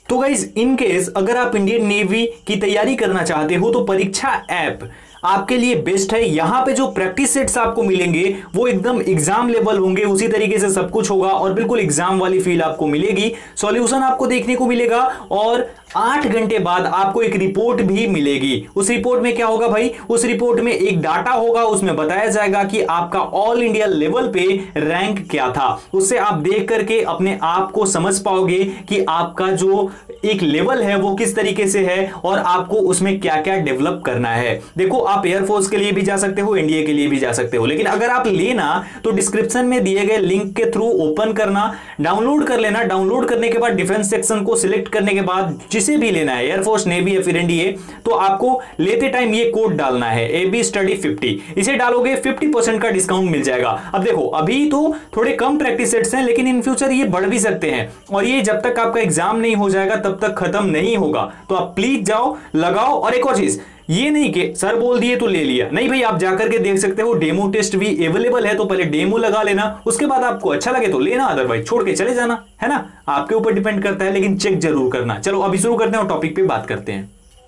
तो guys in case अगर आप इंडियन नेवी की तैयारी करना चाहते हो तो परीक्षा ऐप आपके लिए बेस्ट है। यहां पे जो प्रैक्टिस सेट्स आपको मिलेंगे वो एकदम एग्जाम लेवल होंगे, उसी तरीके से सब कुछ होगा और बिल्कुल एग्जाम वाली फील आपको मिलेगी। सॉल्यूशन आपको देखने को मिलेगा और 8 घंटे बाद आपको एक रिपोर्ट भी मिलेगी। उस रिपोर्ट में क्या होगा भाई, उस रिपोर्ट में एक डाटा होगा, उसमें बताया जाएगा कि आपका ऑल इंडिया लेवल पे रैंक क्या था। उससे आप देख करके अपने आप को समझ पाओगे कि आपका जो एक लेवल है वो किस तरीके से है और आपको उसमें क्या क्या डेवलप करना है। देखो आप एयरफोर्स के लिए भी जा सकते हो, एनडीए के लिए भी जा सकते हो, लेकिन अगर आप लेना तो डिस्क्रिप्शन में दिए गए लिंक के थ्रू ओपन करना, डाउनलोड कर लेना। डाउनलोड करने के बाद डिफेंस सेक्शन को सिलेक्ट करने के बाद जिसे भी लेना है, एयरफोर्स, नेवी या फिर एनडीए, तो आपको लेते टाइम ये कोड डालना है AB Study 50। इसे डालोगे 50% का डिस्काउंट मिल जाएगा। अब देखो अभी तो थोड़े कम प्रैक्टिस सेट्स हैं, लेकिन इन फ्यूचर ये बढ़ भी सकते हैं और ये जब तक आपका एग्जाम नहीं हो जाएगा तब तक खत्म नहीं होगा। तो आप प्लीज जाओ, लगाओ। और एक और चीज, ये नहीं कि सर बोल दिए तो ले लिया, नहीं भाई, आप जाकर के देख सकते हो। डेमो टेस्ट भी अवेलेबल है, तो पहले डेमो लगा लेना, उसके बाद आपको अच्छा लगे तो लेना, अदरवाइज छोड़ के चले जाना, है ना। आपके ऊपर डिपेंड करता है, लेकिन चेक जरूर करना। चलो अभी शुरू करते हैं और टॉपिक पे बात करते हैं।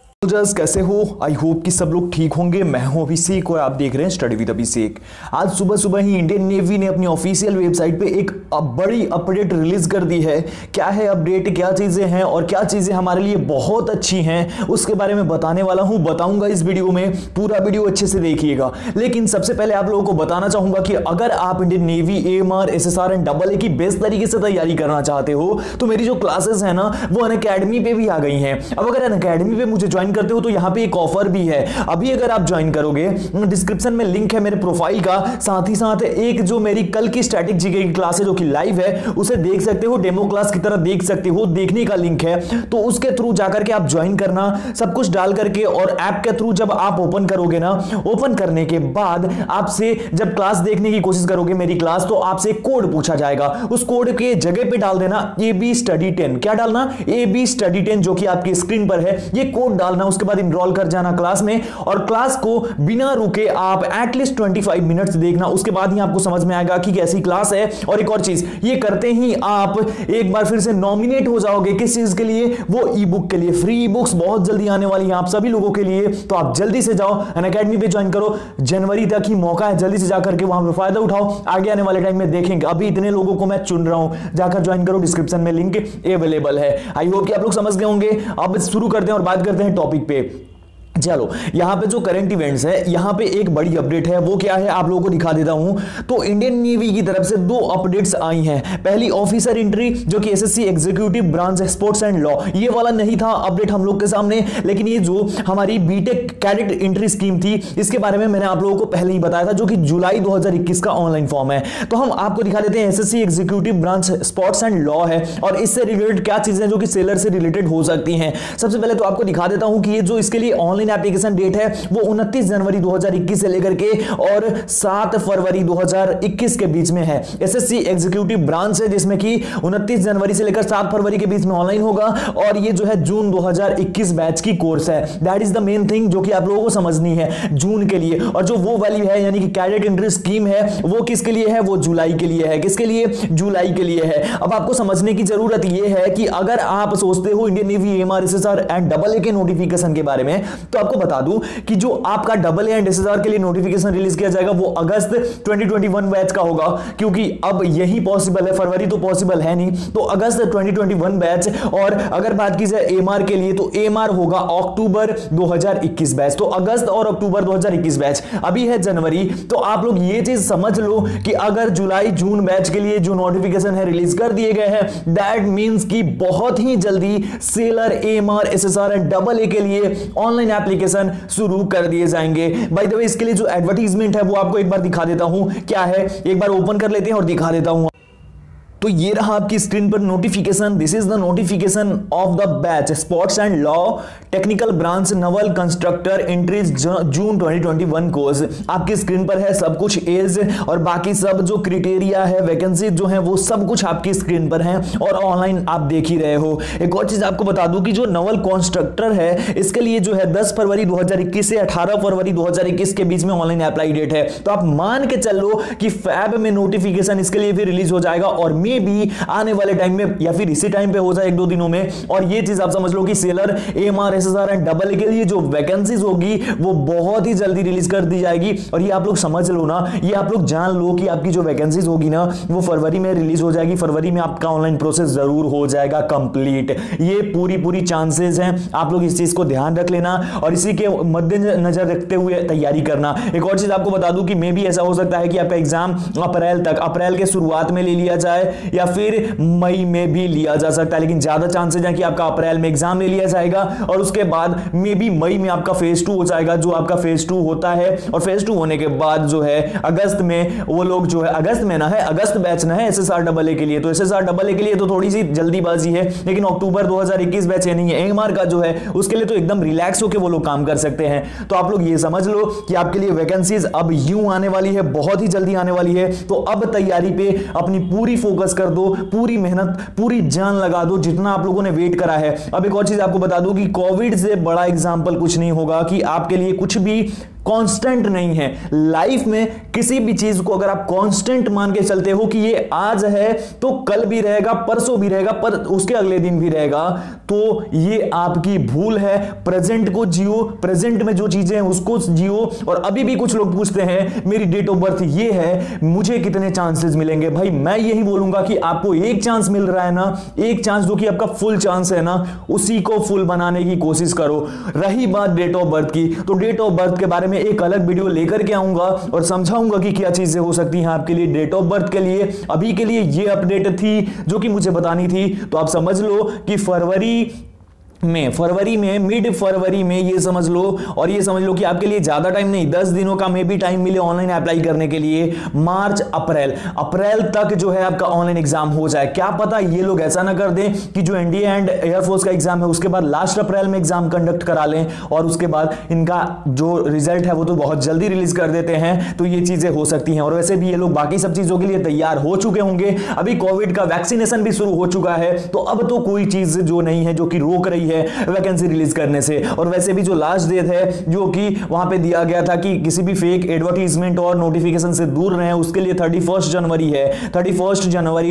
कैसे हो? आई होप कि सब लोग ठीक होंगे। मैं हूं अभिषेक और आप देख रहे हैं स्टडी विद अभिषेक। आज सुबह सुबह ही इंडियन नेवी ने अपनी ऑफिशियल वेबसाइट पे एक बड़ी अपडेट रिलीज कर दी है। क्या है अपडेट, क्या चीजें हैं और क्या चीजें हमारे लिए बहुत अच्छी हैं, उसके बारे में बताने वाला हूं, बताऊंगा इस वीडियो में। पूरा वीडियो अच्छे से देखिएगा। लेकिन सबसे पहले आप लोगों को बताना चाहूंगा कि अगर आप Indian navy, AMR, SSR and AA की बेस्ट तरीके से तैयारी करना चाहते हो तो मेरी जो क्लासेस है ना वो अनअकैडमी पे भी आ गई हैं। अब अगर अनअकैडमी पे मुझे ज्वाइन करते हो तो यहां पे एक ऑफर भी है। अभी अगर आप ज्वाइन करोगे, डिस्क्रिप्शन में लिंक है मेरे प्रोफाइल का, साथ ही साथ एक जो मेरी कल की स्टैटिक जीके की क्लास है जो कि लाइव है, उसे देख सकते हो, डेमो क्लास की तरह देख सकते हो, देखने का लिंक है। तो उसके थ्रू जाकर के आप ज्वाइन करना, सब कुछ डाल करके, और ऐप के थ्रू जब आप ओपन करोगे ना, ओपन करने के बाद आपसे जब क्लास देखने की कोशिश करोगे मेरी क्लास, तो आपसे कोड पूछा जाएगा। उस कोड के जगह पे डाल देना AB Study 10। क्या डालना? AB Study 10, जो कि आपकी स्क्रीन पर है। ये कोड डालना, उसके बाद इनरोल कर जाना क्लास में, और क्लास को बिना रुके आप एटलीस्ट 25 मिनट्स देखना। उसके बाद ही आपको समझ में आएगा कि कैसी क्लास है। और एक और चीज, ये करते ही आप एक बार फिर से नॉमिनेट हो जाओगे। किस चीज के लिए? वो ई बुक के लिए। फ्री ई बुक्स बहुत जल्दी आने वाली हैं आप सभी लोगों के लिए, तो आप जल्दी से जाओ, अनअकैडमी पे ज्वाइन करो। जनवरी तक ही मौका है, जल्दी से जाकर के वहां पे फायदा उठाओ। आगे आने वाले टाइम में देखेंगे। अभी इतने लोगों को मैं चुन रहा हूं, जाकर ज्वाइन करो, डिस्क्रिप्शन में लिंक अवेलेबल है। आई होप कि आप लोग समझ गए होंगे। अब शुरू करते हैं और बात करते हैं टॉपिक पे। चलो, यहां पे जो करंट इवेंट्स है, यहां पे एक बड़ी अपडेट है। वो क्या है आप लोगों को दिखा देता हूं। तो इंडियन नेवी की तरफ से 2 अपडेट्स आई हैं। पहली ऑफिसर एंट्री, जो कि SSC executive branch sports and law, ये वाला नहीं था अपडेट हम लोग के सामने, लेकिन ये जो हमारी बीटेक कैडेट एंट्री स्कीम थी, इसके बारे में मैंने आप लोगों को पहले ही बताया था, जो कि जुलाई 2021 का ऑनलाइन फॉर्म है। तो हम आपको दिखा देते हैं। SSC executive branch sports and law है, और इससे रिलेटेड क्या चीजें जो कि सेलर से रिलेटेड हो सकती हैं। सबसे पहले तो आपको दिखा देता हूं कि ये जो इसके लिए ऑनलाइन एप्लीकेशन डेट है वो 29 जनवरी 2021 से लेकर के और 7 फरवरी 2021 के बीच में है। SSC एग्जीक्यूटिव ब्रांच है, जिसमें कि 29 जनवरी से लेकर 7 फरवरी के बीच में ऑनलाइन होगा, और ये जो है जून 2021 बैच की कोर्स है। That is the main thing जो कि आप लोगों को समझनी है जून के लिए। और जो वो वाली है, यानी कि कैडेट एंट्री स्कीम है, वो किसके लिए है? वो जुलाई के लिए है। किसके लिए? जुलाई के लिए है। अब आपको समझने की जरूरत यह है कि अगर आप सोचते हो Indian navy, AMR, SSR and AA के नोटिफिकेशन के बारे में, तो आपको बता दूं कि जो आपका AA एंड SSR के लिए नोटिफिकेशन रिलीज किया जाएगा वो अगस्त 2021 बैच का होगा, क्योंकि अब यही पॉसिबल है, फरवरी तो पॉसिबल है नहीं। तो अगस्त 2021 बैच। और अगर बात की जाए AMR के लिए, तो AMR होगा अक्टूबर 2021 बैच। तो अगस्त और अक्टूबर 2021 बैच। अभी है जनवरी। तो आप लोग ये चीज समझ लो कि अगर जुलाई जून बैच के लिए जो नोटिफिकेशन है रिलीज कर दिए गए हैं, दैट मींस कि बहुत ही जल्दी sailor, AMR, SSR and AA के लिए ऑनलाइन एप्लीकेशन शुरू कर दिए जाएंगे। बाय द वे, इसके लिए जो एडवर्टाइजमेंट है वो आपको एक बार दिखा देता हूं। क्या है, एक बार ओपन कर लेते हैं और दिखा देता हूं। तो ये रहा आपकी स्क्रीन पर notification. This is the notification of the batch sports and law technical branch naval constructor entries June 2021 course. आपकी स्क्रीन पर है सब कुछ, एज और बाकी सब जो क्राइटेरिया है, वैकेंसी जो है, वो सब कुछ आपकी स्क्रीन पर है और ऑनलाइन आप देख ही रहे हो। एक और चीज आपको बता दूं कि जो नवल कंस्ट्रक्टर है, इसके लिए जो है 10 फरवरी 2021 से 18 फरवरी 2021 के बीच में ऑनलाइन अप्लाई डेट है। तो आप मान के चल लो कि फैब में नोटिफिकेशन इसके लिए भी रिलीज हो जाएगा, और मे मे भी आने वाले टाइम में या फिर इसी टाइम पे हो जाए 1-2 दिनों में। और ये चीज आप समझ लो कि sailor, AMR, SSR and double A के लिए जो वैकेंसीज होगी वो बहुत ही जल्दी रिलीज कर दी जाएगी। और ये आप लोग समझ लो ना, ये आप लोग जान लो कि आपकी जो वैकेंसीज होगी ना वो फरवरी में रिलीज हो जाएगी। फरवरी में आपका ऑनलाइन प्रोसेस जरूर हो जाएगा कंप्लीट। ये पूरी चांसेस हैं, आप लोग इस चीज को ध्यान रख लेना और इसी के मद्देनजर रखते हुए तैयारी करना। एक और चीज आपको बता दूं कि मे भी ऐसा हो सकता है कि आपका एग्जाम अप्रैल के शुरुआत में ले लिया जाए या फिर मई में भी लिया जा सकता है, लेकिन ज्यादा चांसेस हैं कि आपका अप्रैल में एग्जाम ले लिया जाएगा और उसके बाद मे भी मई में आपका फेज 2 हो जाएगा, जो आपका फेज 2 होता है। और फेज 2 होने के बाद जो है अगस्त में वो लोग जो है अगस्त में ना है, अगस्त बैच ना है SSR डबल ए के लिए, तो SSR डबल ए के लिए तो थोड़ी सी जल्दीबाजी है, लेकिन अक्टूबर 2021 बैच नहीं है AMR का जो है उसके लिए तो एकदम रिलैक्स होकर वो लोग काम कर सकते हैं। तो आप लोग ये समझ लो कि आपके लिए वैकेंसीज अब यूं आने वाली है, बहुत ही जल्दी आने वाली है। तो अब तैयारी पे अपनी पूरी फोकस कर दो, पूरी मेहनत, पूरी जान लगा दो जितना आप लोगों ने वेट करा है। अब एक और चीज आपको बता दूं कि कोविड से बड़ा एग्जांपल कुछ नहीं होगा कि आपके लिए कुछ भी कांस्टेंट नहीं है लाइफ में। किसी भी चीज को अगर आप कांस्टेंट मान के चलते हो कि ये आज है तो कल भी रहेगा, परसों भी रहेगा, पर उसके अगले दिन भी रहेगा, तो ये आपकी भूल है। प्रेजेंट को जियो, प्रेजेंट में जो चीजें हैं उसको जियो। और अभी भी कुछ लोग पूछते हैं मेरी डेट ऑफ बर्थ ये है, मुझे कितने चांसेस मिलेंगे? भाई मैं यही बोलूंगा कि आपको एक चांस मिल रहा है ना, एक चांस जो कि आपका फुल चांस है ना, उसी को फुल बनाने की कोशिश करो। रही बात डेट ऑफ बर्थ की, तो डेट ऑफ बर्थ के बारे में एक अलग वीडियो लेकर के आऊंगा और समझाऊंगा कि क्या चीजें हो सकती हैं आपके लिए डेट ऑफ बर्थ के लिए। अभी के लिए ये अपडेट थी जो कि मुझे बतानी थी। तो आप समझ लो कि फरवरी में मिड फरवरी में ये समझ लो, और ये समझ लो कि आपके लिए ज्यादा टाइम नहीं, 10 दिनों का मे भी टाइम मिले ऑनलाइन अप्लाई करने के लिए। मार्च अप्रैल तक जो है आपका ऑनलाइन एग्जाम हो जाए। क्या पता ये लोग ऐसा ना कर दें कि जो एनडीए एंड एयरफोर्स का एग्जाम है उसके बाद लास्ट अप्रैल में एग्जाम कंडक्ट करा लें और उसके बाद इनका जो रिजल्ट है वो तो बहुत जल्दी रिलीज कर देते हैं। तो ये चीजें हो सकती हैं। और वैसे भी ये लोग बाकी सब चीजों के लिए तैयार हो चुके होंगे। अभी कोविड का वैक्सीनेशन भी शुरू हो चुका है, तो अब तो कोई चीज जो नहीं है जो कि रोक रही है वैकेंसी रिलीज करने से। और वैसे भी जो लास्ट डेट है जो कि वहां पे दिया गया था कि किसी भी फेक एडवर्टाइजमेंट और नोटिफिकेशन से दूर रहें, उसके लिए 31 जनवरी है, 31 जनवरी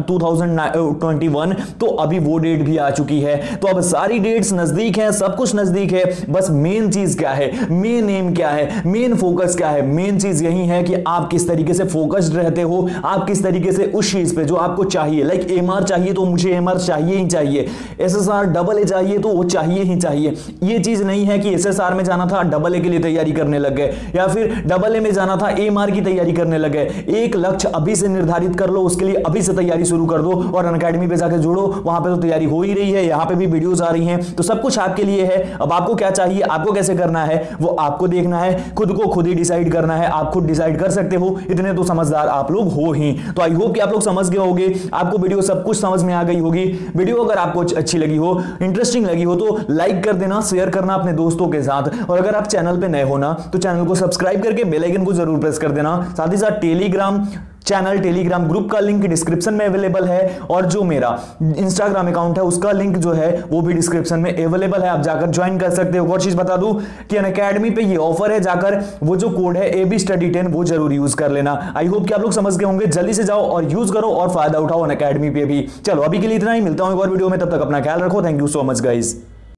2021। तो अभी वो डेट भी आ चुकी है। तो अब सारी डेट्स नजदीक हैं, सब कुछ नजदीक है। बस मेन चीज क्या है, मेन एम क्या है, मेन फोकस क्या है? मेन चीज यही है कि आप किस तरीके से फोकस्ड रहते हो, आप किस तरीके से उस चीज पे जो आपको चाहिए, लाइक AMR चाहिए तो मुझे AMR चाहिए ही चाहिए, SSR डबल ए चाहिए तो वो चाहिए ही चाहिए। ये चीज नहीं है कि SSR में जाना था डबल ए के लिए तैयारी करने लग गए, या फिर डबल ए में जाना था AMR की तैयारी करने लग गए। एक लक्ष्य अभी से निर्धारित कर लो, उसके लिए अभी से तैयारी शुरू कर दो और अनअकैडमी पे जाकर जुड़ो। वहां पे तो तैयारी हो ही रही है, यहां पे भी वीडियोस आ रही हैं, तो सब कुछ आपके लिए है। अब आपको क्या चाहिए, आपको कैसे करना है वो आपको देखना है, खुद को खुद ही डिसाइड करना है। आप खुद डिसाइड कर सकते हो, इतने तो समझदार आप लोग हो ही। तो आई होप कि आप लोग समझ गए होंगे, आपको वीडियो सब कुछ समझ में आ गई होगी। वीडियो अगर आपको अच्छी लगी हो, इंटरेस्टिंग लगी हो तो लाइक कर देना, शेयर करना अपने दोस्तों के साथ। और अगर आप चैनल पे नए हो ना तो चैनल को सब्सक्राइब करके बेल आइकन को जरूर प्रेस कर देना। साथ ही साथ टेलीग्राम ग्रुप का लिंक डिस्क्रिप्शन में अवेलेबल है, और जो मेरा इंस्टाग्राम अकाउंट है उसका लिंक जो है वो भी डिस्क्रिप्शन में अवेलेबल है, आप जाकर ज्वाइन कर सकते हो। और चीज बता दूं कि अनअकैडमी पे ये ऑफर है, जाकर वो जो कोड है AB Study 10 वो जरूर यूज कर लेना। आई होप कि आप लोग समझ गए होंगे, जल्दी से जाओ और यूज करो और फायदा उठाओ अनअकैडमी पे भी। चलो अभी के लिए इतना ही, मिलता हूं एक और वीडियो में, तब तक अपना ख्याल रखो। Thank you so much guys.